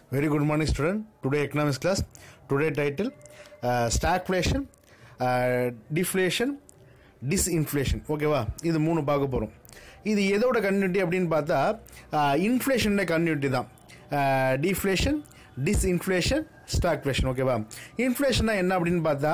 Very good morning, student. Today economics class. Today title stagflation, deflation, disinflation. ஓகேவா, இது மூணு பார்க்க போகிறோம். இது எதோட கன்யூனிட்டி அப்படின்னு பார்த்தா இன்ஃப்ளேஷனோட கன்யூனிட்டி தான். Deflation, disinflation, stagflation. ஓகேவா, இன்ஃப்ளேஷன்னா என்ன அப்படின்னு பார்த்தா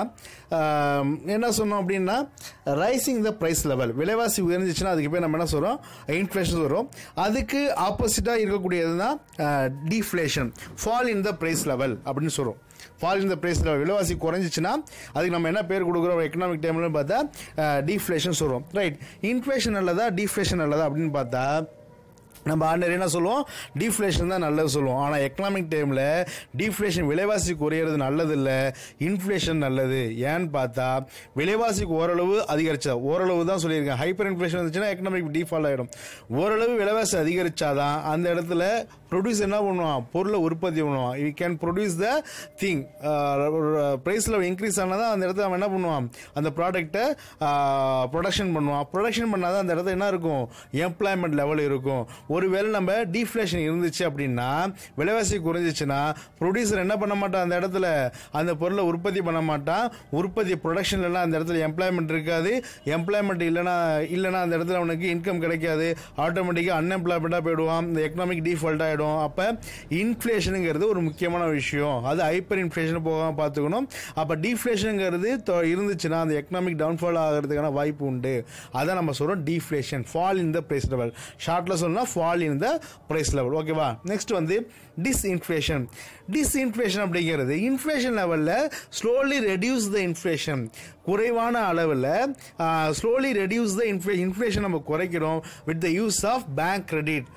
என்ன சொன்னோம் அப்படின்னா ரைசிங் த ப்ரைஸ் லெவல், விலைவாசி உயர்ந்துச்சுன்னா அதுக்கு பேர் நம்ம என்ன சொல்கிறோம், இன்ஃப்ளேஷன் வரும். அதுக்கு ஆப்போசிட்டாக இருக்கக்கூடியது தான் deflation, fall in the price level அப்படின்னு சொல்கிறோம். Fall in the price level, விலைவாசி குறைஞ்சிச்சுன்னா அதுக்கு நம்ம என்ன பேர் கொடுக்குறோம் எக்கனாமிக் டைம்ல பார்த்தா டிஃப்ளேஷன் சொல்கிறோம். ரைட், இன்ஃப்ளேஷன் நல்லதா டிஃப்ளேஷன் நல்லதா அப்படின்னு பார்த்தா நம்ம ஆர்டினரி என்ன சொல்லுவோம், டிஃப்ளேஷன் தான் நல்லது சொல்லுவோம். ஆனால் எக்கனாமிக் டைமில் டிஃப்ளேஷன், விலைவாசி குறையிறது நல்லது இல்லை, இன்ஃப்ளேஷன் நல்லது. ஏன்னு பார்த்தா விலைவாசிக்கு ஓரளவு அதிகரிச்சா, ஓரளவு தான் சொல்லியிருக்கேன். ஹைப்பர் இன்ஃப்ளேஷன் வந்துச்சுன்னா எக்கனாமிக் டிஃபால்ட் ஆகிடும். ஓரளவு விலைவாசி அதிகரிச்சாதான் அந்த இடத்துல ப்ரொடியூஸ் என்ன பண்ணுவான், பொருளை உற்பத்தி பண்ணுவான். You can produce the thing. ப்ரைஸில் இன்க்ரீஸ் ஆனால் தான் அந்த இடத்துல அவன் என்ன பண்ணுவான், அந்த ப்ராடக்டை ப்ரொடக்ஷன் பண்ணுவான். ப்ரொடக்ஷன் பண்ணால் தான் அந்த இடத்துல என்ன இருக்கும், எம்ப்ளாய்மெண்ட் லெவல் இருக்கும். ஒருவேளை நம்ம டிஃப்ளேஷன் இருந்துச்சு அப்படின்னா, விலைவாசி குறைஞ்சிச்சுன்னா ப்ரொடியூசர் என்ன பண்ண மாட்டான், அந்த இடத்துல அந்த பொருளை உற்பத்தி பண்ண மாட்டான். உற்பத்தி ப்ரொடக்ஷன் இல்லைன்னா அந்த இடத்துல எம்ப்ளாய்மெண்ட் இருக்காது. எம்ப்ளாய்மெண்ட் இல்லைன்னா அந்த இடத்துல அவனுக்கு இன்கம் கிடைக்காது. ஆட்டோமேட்டிக்காக அன்எம்ப்ளாய்மெண்ட்டாக போயிடுவான். இந்த எக்கனாமிக் டிஃபால்ட் ஆகிடும். அப்போ இன்ஃப்ளேஷனுங்கிறது ஒரு முக்கியமான விஷயம். அது ஹைப்பர் இன்ஃப்ளேஷன் போகாமல் பார்த்துக்கணும். அப்போ டிஃப்ளேஷனுங்கிறது இருந்துச்சுன்னா அந்த எக்கனாமிக் டவுன்ஃபால் ஆகிறதுக்கான வாய்ப்பு உண்டு. அதான் நம்ம சொல்கிறோம் deflation, fall in the price level. ஷார்ட்டில் சொன்னால் fall in the price level. ஓகேவா, நெக்ஸ்ட் வந்து டிஸ்இன்ஃப்ளேஷன். டிஸ்இன்ஃப்ளேஷன் அப்படிங்கிறது இன்ஃப்ளேஷன் லெவலில் ஸ்லோலி ரெடியூஸ் த இன்ஃப்ளேஷன், குறைவான அளவில் ஸ்லோலி ரெடியூஸ் த இன்ஃப்ளேஷன் நம்ம குறைக்கிறோம் with the use of bank credit.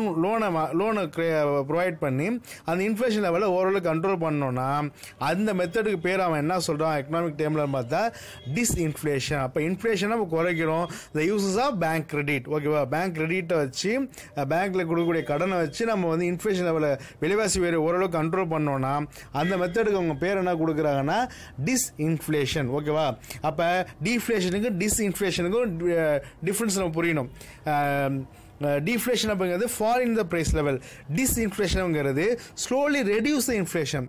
லோனை ப்ரொவைட் பண்ணி அந்த இன்ஃப்ளேஷன் லெவலில் ஓரளவு கண்ட்ரோல் பண்ணோன்னா அந்த மெத்தடுக்கு பேர் அவன் என்ன சொல்கிறான் எக்கனாமிக் டைமில் பார்த்தா டிஸ்இன்ஃப்ளேஷன். அப்போ இன்ஃப்ளேஷனை நம்ம குறைக்கிறோம் the uses of bank credit. ஓகேவா, பேங்க் கிரெடிட்டை வச்சு, பேங்க்ல கொடுக்கக்கூடிய கடனை வச்சு நம்ம வந்து இன்ஃப்ளேஷன் லெவலில் விலைவாசி வேறு ஓரளவு கண்ட்ரோல் பண்ணோம்னா அந்த மெத்தடுக்கு அவங்க பேர் என்ன கொடுக்குறாங்கன்னா டிஸ்இன்ஃப்ளேஷன். ஓகேவா, அப்போ டிஃப்ளேஷனுக்கும் டிஸ்இன்ஃப்ளேஷனுக்கும் டிஃப்ரென்ஸ் நம்ம புரியணும். டிஃப்ளேஷன் அப்படிங்கிறது fall in the price level, டிஸ்இன்ஃப்ளேஷனுங்கிறது ஸ்லோலி ரெடியூஸ் த இன்ஃப்ளேஷன்.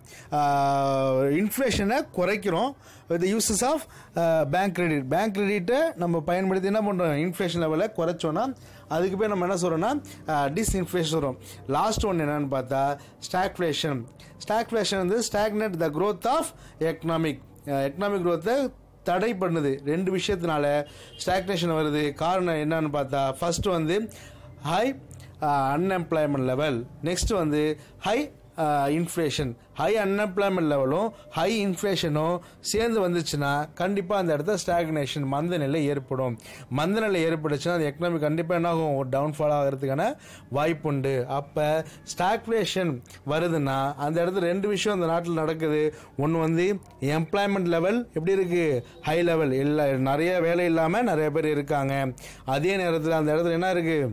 இன்ஃப்ளேஷனை குறைக்கிறோம் with uses of bank credit. Bank கிரெடிட்டை நம்ம பயன்படுத்தி என்ன பண்ணுறோம், இன்ஃப்ளேஷன் லெவலை குறைச்சோன்னா அதுக்கு பேர் நம்ம என்ன சொல்கிறோம்னா டிஸ்இன்ஃப்ளேஷன் சொல்கிறோம். லாஸ்ட் ஒன் என்னன்னு பார்த்தா ஸ்டாக்ஃப்ளேஷன். ஸ்டாக்ஃப்ளேஷன் வந்து stagnate the growth of economic growth தடை பண்ணுது. ரெண்டு விஷயத்தினால ஸ்டாக்னேஷன் வருது. காரணம் என்னன்னு பார்த்தா ஃபர்ஸ்ட் வந்து ஹை அன்எம்ப்ளாய்மெண்ட் லெவல், நெக்ஸ்ட் வந்து ஹை இன்ஃப்ளேஷன். ஹை அன்எம்ப்ளாய்மெண்ட் லெவலும் ஹை இன்ஃப்ளேஷனும் சேர்ந்து வந்துச்சுன்னா கண்டிப்பாக அந்த இடத்துல ஸ்டாக்னேஷன், மந்த நிலை ஏற்படும். மந்த நிலை ஏற்பட்டுச்சுன்னா அந்த எக்கனாமிக் கண்டிப்பாக என்ன ஆகும், டவுன்ஃபால் ஆகிறதுக்கான வாய்ப்பு உண்டு. அப்போ ஸ்டாக்னேஷன் வருதுன்னா அந்த இடத்துல ரெண்டு விஷயம் அந்த நாட்டில் நடக்குது. ஒன்று வந்து எம்ப்ளாய்மெண்ட் லெவல் எப்படி இருக்குது, ஹை லெவல், இல்லை நிறைய வேலை இல்லாமல் நிறைய பேர் இருக்காங்க. அதே நேரத்தில் அந்த இடத்துல என்ன இருக்குது,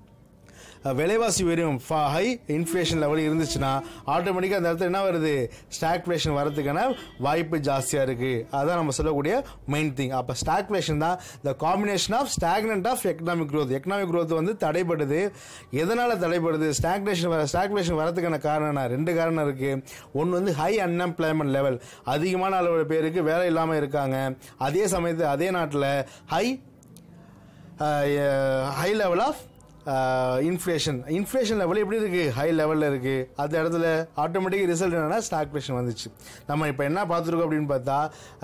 விலைவாசி வெறும் ஹை இன்ஃப்ளேஷன் லெவல் இருந்துச்சுன்னா ஆட்டோமேட்டிக்காக அந்த இடத்துல என்ன வருது, ஸ்டாக்ஃப்ளேஷன் வரதுக்கான வாய்ப்பு ஜாஸ்தியாக இருக்குது. அதுதான் நம்ம சொல்லக்கூடிய மெயின் திங். அப்போ ஸ்டாக்ஃப்ளேஷன் தான் the combination of stagnant of economic growth. Economic growth வந்து தடைப்படுது. எதனால் தடைப்படுது, ஸ்டாக்ஃப்ளேஷன் வரதுக்கான காரணம் ரெண்டு காரணம் இருக்குது. ஒன்று வந்து ஹை அன்எம்ப்ளாய்மெண்ட் லெவல், அதிகமான அளவு பேருக்கு வேலை இல்லாமல் இருக்காங்க. அதே சமயத்தில் அதே நாட்டில் high level of inflation level எப்படி இருக்குது, ஹை லெவலில் இருக்குது. அந்த இடத்துல ஆட்டோமேட்டிக் ரிசல்ட் என்னன்னா ஸ்டாக்ஃப்ளேஷன் வந்துச்சு. நம்ம இப்போ என்ன பார்த்துருக்கோம் அப்படின்னு பார்த்தா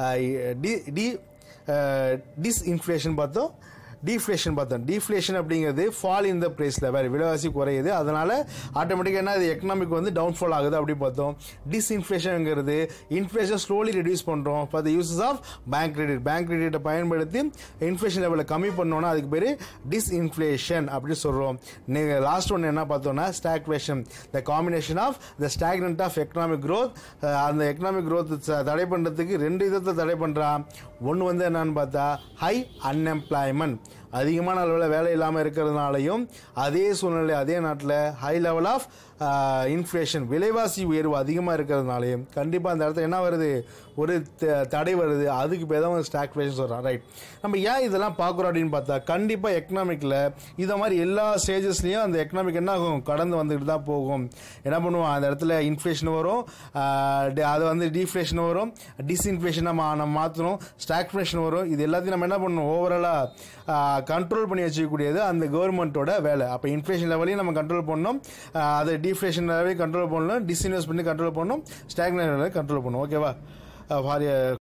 டிஸ்இன்ஃப்ளேஷன் பார்த்தோம், டிஃப்ளேஷன் பார்த்தோம். டிஃப்ளேஷன் அப்படிங்கிறது fall in the price level, விலைவாசி குறையுது, அதனால் ஆட்டோமேட்டிக்காக என்ன அது எக்கனாமிக் வந்து டவுன்ஃபால் ஆகுது அப்படி பார்த்தோம். டிஸ்இன்ஃப்ளேஷனுங்கிறது இன்ஃப்ளேஷன் ஸ்லோலி ரெடியூஸ் பண்ணுறோம் for the uses of bank credit. Bank கிரெடிட்டை பயன்படுத்தி இன்ஃப்ளேஷன் லெவலில் கம்மி பண்ணோன்னா அதுக்கு பேர் டிஸ்இன்ஃப்ளேஷன் அப்படி சொல்கிறோம். நீங்கள் லாஸ்ட் ஒன்று என்ன பார்த்தோன்னா stagflation, the combination of the stagnant of economic growth. அந்த எக்கனாமிக் growth தடை பண்ணுறதுக்கு ரெண்டு விதத்தை தடை பண்ணுறான். ஒன்று வந்து என்னன்னு பார்த்தா ஹை அன்எம்ப்ளாய்மெண்ட், அதிகமான அளவில் வேலை இல்லாமல் இருக்கிறதுனாலையும் அதே சூழ்நிலை அதே நாட்டில் ஹை லெவல் ஆஃப் இன்ஃப்ளேஷன் விலைவாசி உயர்வு அதிகமாக இருக்கிறதுனாலையும் கண்டிப்பாக அந்த இடத்துல என்ன வருது, ஒரு தடை வருது. அதுக்கு பேர் தான் ஸ்டாக்ஃப்ளேஷன் சொல்கிறான். ரைட், நம்ம ஏன் இதெல்லாம் பார்க்குறோம் அப்படின்னு பார்த்தா கண்டிப்பாக எக்கனாமிக்கில் இதை மாதிரி எல்லா ஸ்டேஜஸ்லையும் அந்த எக்கனாமிக் என்ன ஆகும், கடந்து வந்துக்கிட்டு தான் போகும். என்ன பண்ணுவோம், அந்த இடத்துல இன்ஃப்ளேஷன் வரும், அது வந்து டீஃப்ளேஷன் வரும், டிஸ்இன்ஃப்ளேஷன் நம்ம மாற்றணும், ஸ்டாக்ஃப்ளேஷன் வரும். இது எல்லாத்தையும் நம்ம என்ன பண்ணணும், ஓவராலாக கண்ட்ரோல் பண்ணி வச்சுக்கக்கூடியது அந்த கவர்மெண்ட்டோட வேலை. அப்போ இன்ஃப்ளேஷன் லெவலையும் நம்ம கண்ட்ரோல் பண்ணணும், அதை டிஃப்ளேஷன் லெவலையும் கண்ட்ரோல் பண்ணணும், டிஸ்இன்வெஸ்ட் பண்ணி கண்ட்ரோல் பண்ணணும், ஸ்டாக்னேஷன் லெவலையும் கண்ட்ரோல் பண்ணணும். ஓகேவா?